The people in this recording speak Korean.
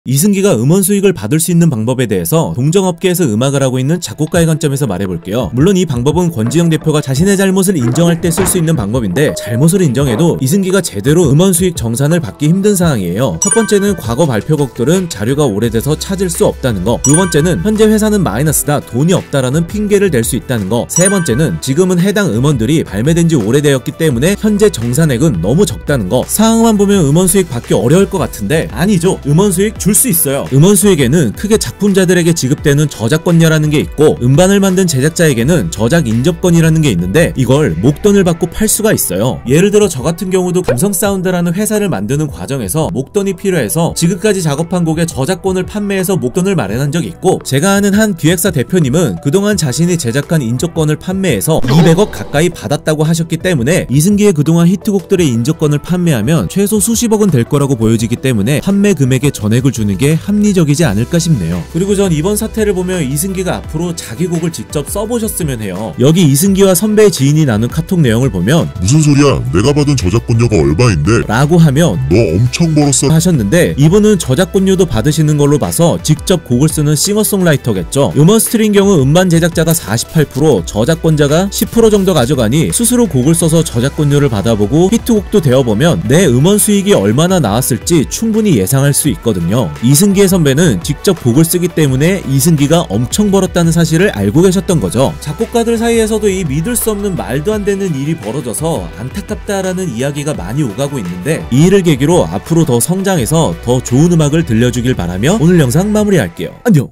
이승기가 음원 수익을 받을 수 있는 방법에 대해서 동정업계에서 음악을 하고 있는 작곡가의 관점에서 말해볼게요. 물론 이 방법은 권지영 대표가 자신의 잘못을 인정할 때 쓸 수 있는 방법인데, 잘못을 인정해도 이승기가 제대로 음원 수익 정산을 받기 힘든 상황이에요. 첫 번째는 과거 발표곡들은 자료가 오래돼서 찾을 수 없다는 거, 두 번째는 현재 회사는 마이너스다, 돈이 없다라는 핑계를 댈 수 있다는 거, 세 번째는 지금은 해당 음원들이 발매된 지 오래되었기 때문에 현재 정산액은 너무 적다는 거. 상황만 보면 음원 수익 받기 어려울 것 같은데 아니죠. 음원 수익 줄 수 있어요. 음원 수익에는 크게 작품자들에게 지급되는 저작권료라는 게 있고, 음반을 만든 제작자에게는 저작 인접권이라는 게 있는데, 이걸 목돈을 받고 팔 수가 있어요. 예를 들어 저 같은 경우도 감성 사운드라는 회사를 만드는 과정에서 목돈이 필요해서 지금까지 작업한 곡의 저작권을 판매해서 목돈을 마련한 적이 있고, 제가 아는 한 기획사 대표님은 그동안 자신이 제작한 인접권을 판매해서 200억 가까이 받았다고 하셨기 때문에, 이승기의 그동안 히트곡들의 인접권을 판매하면 최소 수십억은 될 거라고 보여지기 때문에 판매 금액의 전액을 주는 게 합리적이지 않을까 싶네요. 그리고 전 이번 사태를 보면 이승기가 앞으로 자기 곡을 직접 써보셨으면 해요. 여기 이승기와 선배의 지인이 나눈 카톡 내용을 보면 무슨 소리야, 내가 받은 저작권료가 얼마인데 라고 하면 너 엄청 벌었어 하셨는데, 이분은 저작권료도 받으시는 걸로 봐서 직접 곡을 쓰는 싱어송라이터겠죠. 음원 스트링 경우 음반 제작자가 48%, 저작권자가 10% 정도 가져가니 스스로 곡을 써서 저작권료를 받아보고 히트곡도 되어보면 내 음원 수익이 얼마나 나왔을지 충분히 예상할 수 있거든요. 이승기의 선배는 직접 곡을 쓰기 때문에 이승기가 엄청 벌었다는 사실을 알고 계셨던 거죠. 작곡가들 사이에서도 이 믿을 수 없는 말도 안 되는 일이 벌어져서 안타깝다라는 이야기가 많이 오가고 있는데, 이 일을 계기로 앞으로 더 성장해서 더 좋은 음악을 들려주길 바라며 오늘 영상 마무리할게요. 안녕!